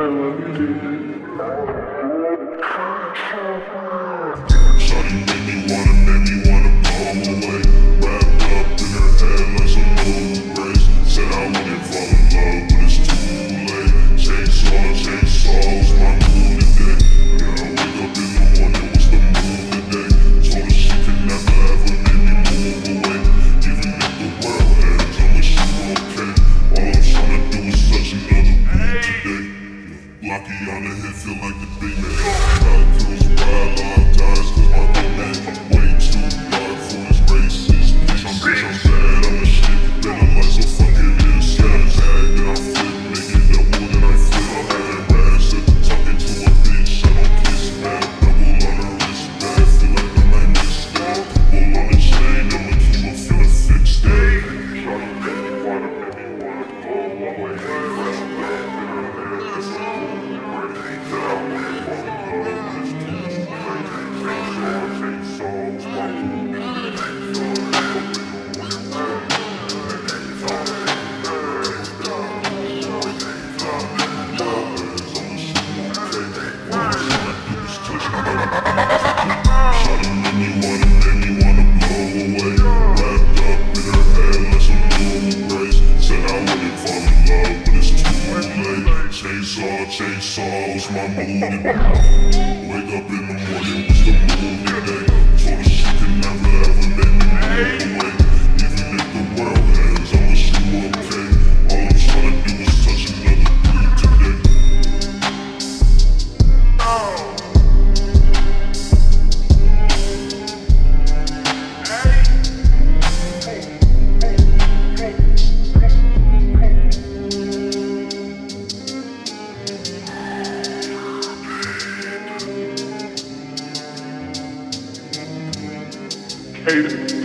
Shawty made me wanna blow away. Wrapped up in her head like some new grace. Said I wouldn't fall in love, but it's too late. Chainsaws, my mood today. Yeah, I wake up in the morning, what's the mood today? Told her she could never ever make me move away. Even if the world ends, I'ma shoot okay. All I'm tryna do is touch another beat today. Blocky on the hit, feel like the big man. God kills wild, love dies, cause my good man way too dark for his racist. Bitch, I'm bad, I'm a shit. Then I'm like, so fuck it is. Yeah, it's hag, then I flip, make it double, then I flip. I had that rash, talking to a bitch, I don't kiss back. Double on her wrist, bad, feel like I might miss that. Pull on the chain, I'ma keep her finna fix that. Shawty made me wanna go away. Chainsaws, my mood. Wake up in the morning, what's the mood today? Told her she could never ever make me move away. Even if the world ends, I'ma shoot okay. All I'm tryna do is touch another beat today. Hate it.